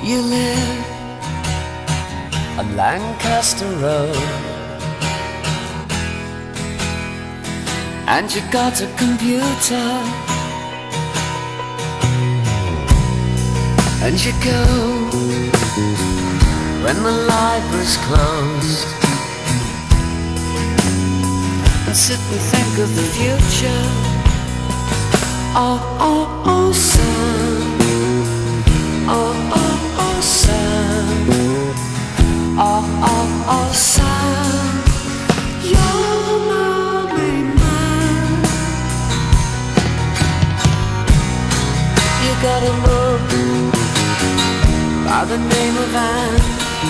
You live on Lancaster Road, and you got a computer, and you go when the library's closed, and sit and think of the future. Oh, oh, oh, son. Oh, oh, oh, son. Oh, oh, oh, son. You're my main man. You got a mom by the name of Anne,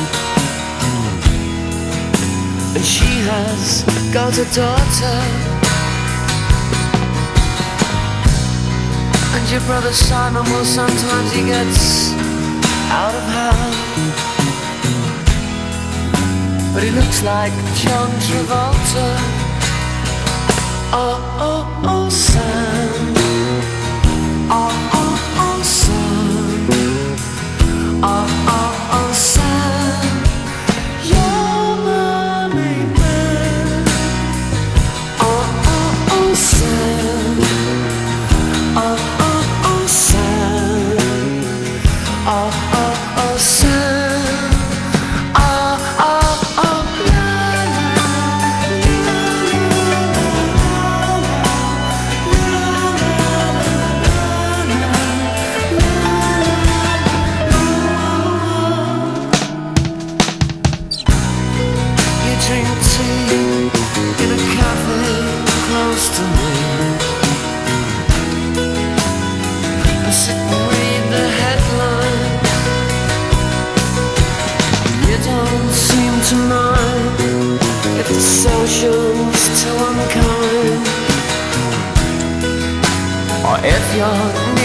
and she has got a daughter. And your brother Simon, well, sometimes he gets out of hand, but he looks like John Travolta. Oh, oh, oh, son. Oh, oh, oh, son. Oh, oh, oh, son. You're my main man. Oh, oh, oh, son. Oh, oh, oh, oh, son. Oh, oh, oh, la, la, you drink tea in a cafe close to me, and sit and read the headlines. You don't seem to mind if the social's too unkind, or if you're